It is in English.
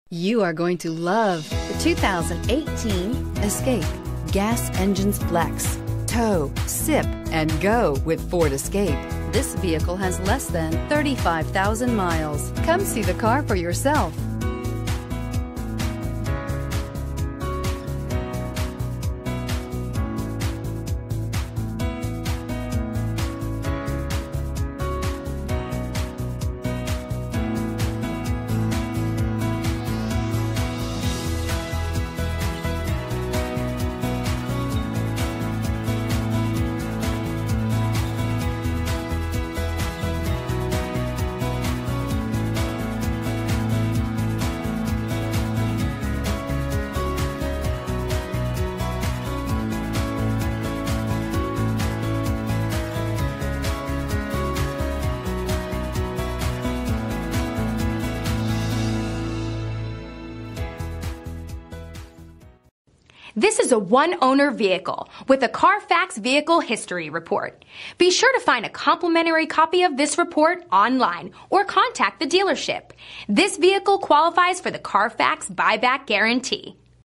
You are going to love the 2018 Escape. Gas engines flex, tow, sip, and go with Ford Escape. This vehicle has less than 35,000 miles. Come see the car for yourself. This is a one-owner vehicle with a Carfax Vehicle History Report. Be sure to find a complimentary copy of this report online or contact the dealership. This vehicle qualifies for the Carfax Buyback Guarantee.